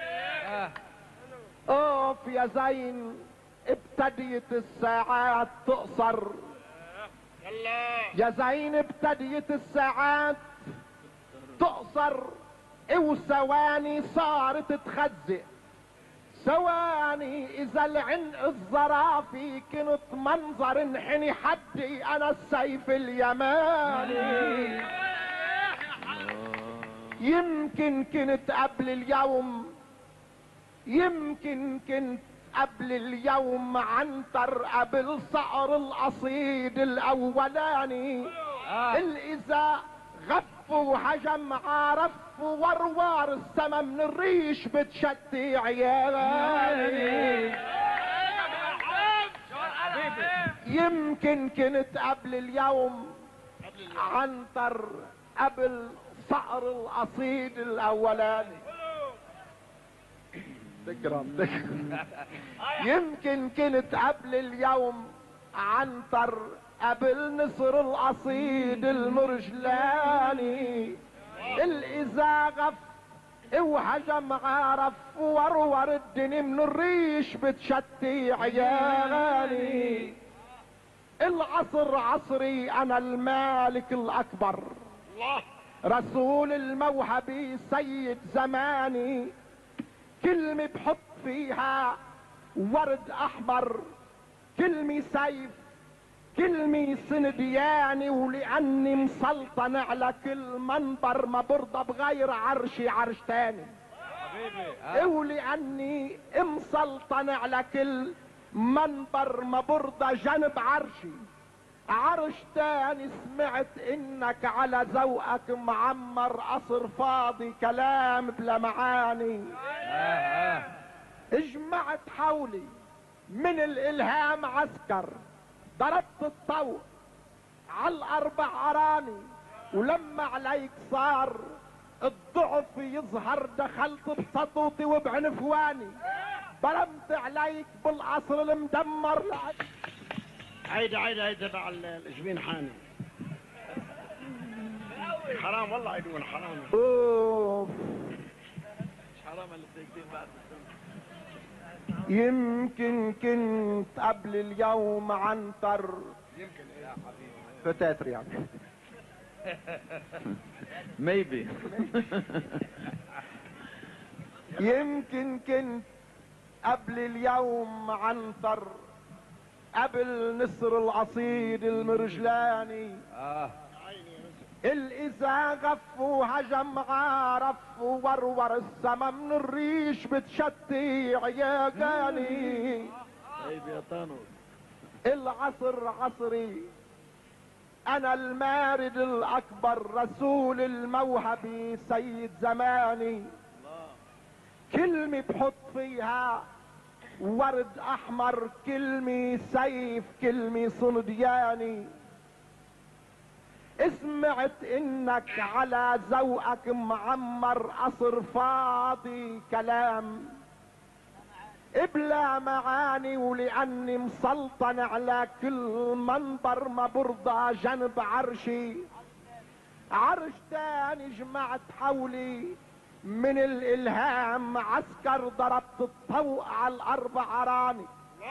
اوف يا زين ابتديت الساعات تقصر، يا زين ابتديت الساعات تقصر، وثواني صارت تخزق ثواني. اذا العنق الزرافي كنت منظر انحني حدي انا السيف اليماني. يمكن كنت قبل اليوم يمكن كنت قبل اليوم عنتر قبل صقر القصيد الاولاني، الاذا غف وهجم عرف وروار السما من الريش بتشتي عيالي. يمكن كنت قبل اليوم عنتر قبل صقر القصيد الاولاني. تكرم تكرم. يمكن كنت قبل اليوم عنتر قبل نصر القصيد المرجلاني، الاذا غف وهجم عرف ورور الدنيا من الريش بتشتي عيالي. العصر عصري انا المالك الاكبر، رسول الموهبي سيد زماني، كلمة بحط فيها ورد احمر كلمي سيف كلمي سندياني، ولاني مسلطن على كل منبر ما برضى بغير عرشي عرش تاني حبيبي. ولاني مسلطن على كل منبر ما برضى جنب عرشي عرش تاني. سمعت انك على ذوقك معمر قصر فاضي كلام بلا معاني. آه آه. اجمعت حولي من الالهام عسكر، ضربت الطوق على الاربع اراني، ولما عليك صار الضعف يظهر دخلت بسطوتي وبعنفواني، برمت عليك بالقصر المدمر. عيد عيد عيد تبع الجبين حاني. حرام والله عيدون حرام. اوف حرام اللي ساكتين بعد السنة. يمكن كنت قبل اليوم عنتر، يمكن ايه يا حبيبي؟ فتاتر يعني. ميبي. يمكن كنت قبل اليوم عنتر، قبل نسر العصيد المرجلاني. اه الإذا غف وهجم عارف وورور السما من الريش بتشتي عياقاني. طيب يا طانوس. العصر عصري أنا المارد الأكبر، رسول الموهبي سيد زماني. كلمة بحط فيها ورد أحمر، كلمة سيف، كلمة صندياني. سمعت انك على ذوقك معمر قصر فاضي كلام بلا معاني، ولاني مسلطن على كل منبر ما برضى جنب عرشي عرش تاني. جمعت حولي من الالهام عسكر، ضربت الطوق على الاربع اراني.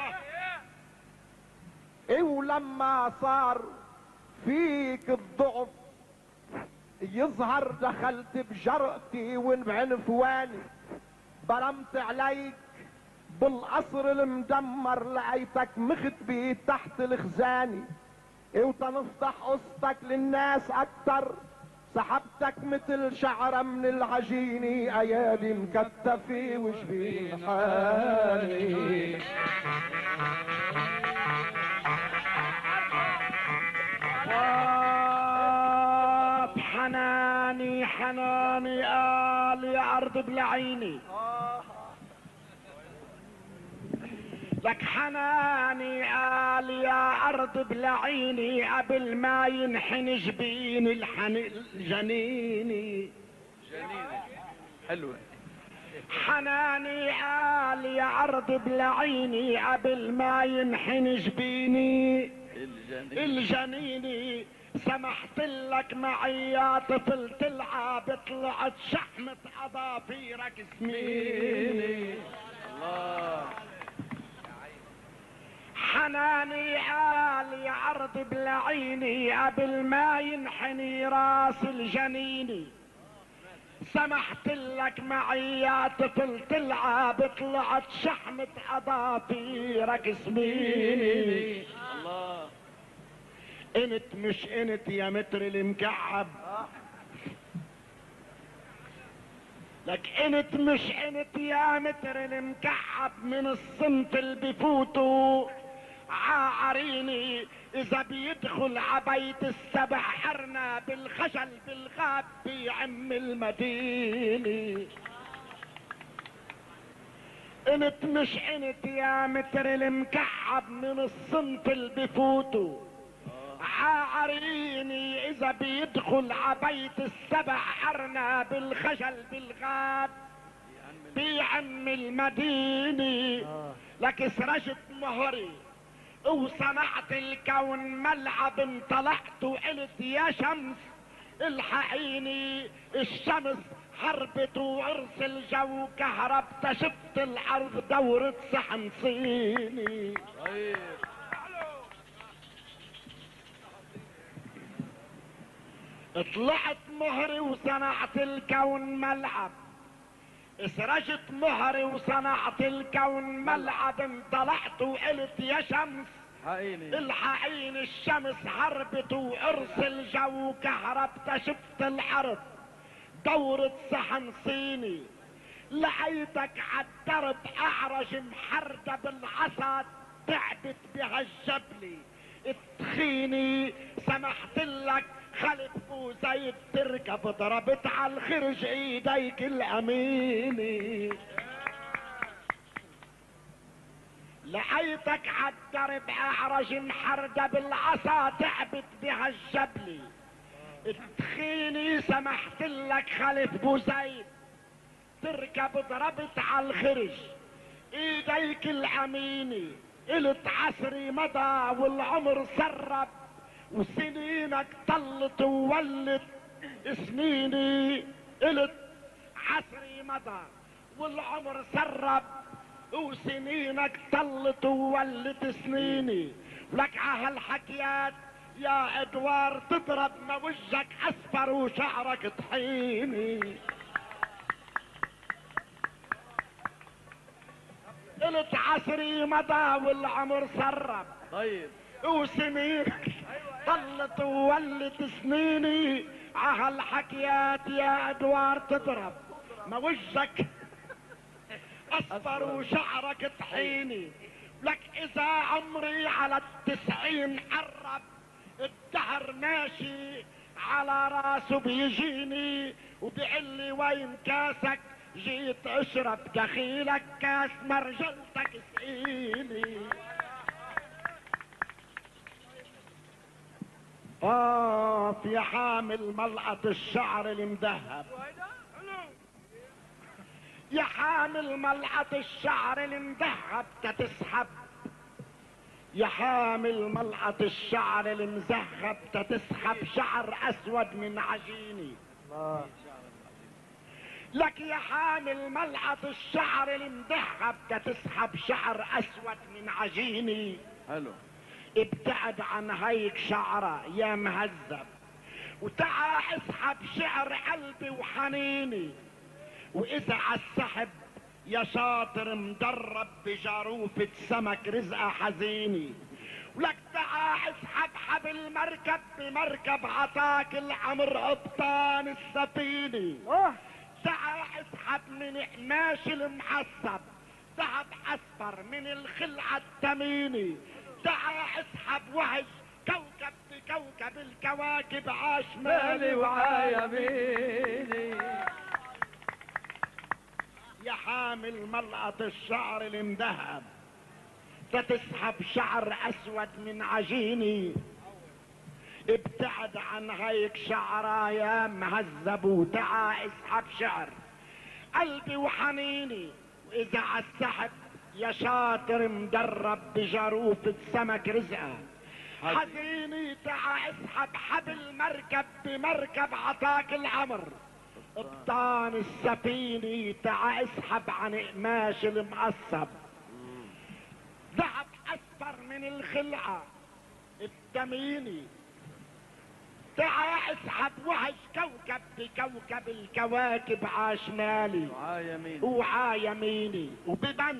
ايه ولما صار فيك الضعف يظهر دخلت بجرأتي وبعنفواني، برمت عليك بالقصر المدمر، لقيتك مختبي تحت الخزاني. وتنفتح قصتك للناس اكتر، سحبتك مثل شعرة من العجيني، ايادي مكتفي وجبين حالي. حناني حناني قال يا ارض بلعيني لك، حناني قال يا ارض بلعيني قبل ما ينحن جبين الحن الجنيني. جنيني حلوة. حناني قال يا ارض بلعيني قبل ما ينحن جبيني الجنيني. الجنيني. سمحت لك معي يا طفل تلعب، طلعت شحمة اظافيرك سميني. الله. حناني قال يا عرض بلعيني قبل ما ينحني راس الجنيني. سمحت لك معي يا طفل تلعب، طلعت شحمة اظافيرك سميني. الله. انت مش انت يا متر المكعب، لك انت مش انت يا متر المكعب، من الصنف اللي بفوتوا عاريني. اذا بيدخل عبيت السبع حرنا بالخجل بالغاب بيعم المديني. انت مش انت يا متر المكعب، من الصنف اللي بفوتوا عاريني. اذا بيدخل عبيت السبع حرنا بالخجل بالغاب بيعم المديني. لك سرجت مهري وصنعت الكون ملعب، انطلعت وقلت يا شمس الحقيني. الشمس حربت وعرس الجو كهربت، شفت الارض دورة صحن صيني. طلعت مهري وصنعت الكون ملعب، اسرجت مهري وصنعت الكون ملعب، انطلعت وقلت يا شمس حقيني الحقيني الشمس هربت وارسل جو كهربت، شفت الارض دورة صحن صيني، لقيتك عالدرب اعرج محردة بالعصا، تعبت بها الجبلي اتخيني، سمحت لك خلف وزيد تركب، ضربت على الخرج ايديك الاميني، لقيتك عالدرب اعرج محردة بالعصا، تعبت بها الجبلي اتخيني، سمحت لك خلف بوزيد تركب، ضربت على الخرج ايديك الاميني، قلت عصري مضى والعمر سرب، وسنينك طلت وولت سنيني، قلت عصري مضى والعمر سرب، وسنينك طلت وولت سنيني، ولك هالحكيات يا ادوار تضرب ما وجهك اصفر وشعرك طحيني، قلت عصري مضى والعمر سرب، طيب وسنينك طلت وولت سنيني، عهالحكيات يا ادوار تضرب ما وجهك اصفر وشعرك طحيني، لك اذا عمري على التسعين قرب، الدهر ماشي على راسه بيجيني، وبيقلي وين كاسك جيت اشرب، دخيلك كاس مرجلتك سقيني، آه يا حامل ملقط الشعر المذهب، يا حامل ملقط الشعر المذهب تتسحب، يا حامل ملقط الشعر المذهب تتسحب، شعر اسود من عجيني، لك يا حامل ملقط الشعر المذهب تتسحب، شعر اسود من عجيني، حلو ابتعد عن هيك شعره يا مهذب، وتعا اسحب شعر قلبي وحنيني، واذا عالسحب يا شاطر مدرب بجاروفة سمك رزقه حزيني، ولك تعا اسحب حبل مركب بمركب عطاك العمر قبطان السفينة، تعا اسحب من قماش المحصب ذهب اصفر من الخلعة الثمينة، تعا اسحب وهج كوكب بكوكب الكواكب عاش مالي وعايميني، يا حامل ملقط الشعر المذهب تتسحب شعر اسود من عجيني، ابتعد عن هيك شعره يا مهذب، وتعا اسحب شعر قلبي وحنيني، واذا عالسحب يا شاطر مدرب بجاروفة سمك رزقه حزيني، تعا اسحب حبل مركب بمركب عطاك العمر قبطان السفينة، تعا اسحب عن قماش المقصب ذهب اصفر من الخلعة الثمينة، تعا اسحب وهج كوكب بكوكب الكواكب عاش مالي وعايميني، وعايميني، وببند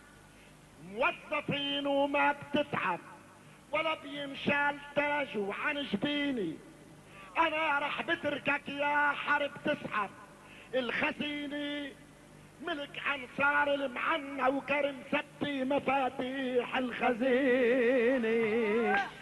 موظفين وما بتتعب ولا بينشال تاجه عن جبيني، انا رح بتركك يا حرب تسحب الخزينة، ملك انصار المعنى وكرم ستي مفاتيح الخزينة.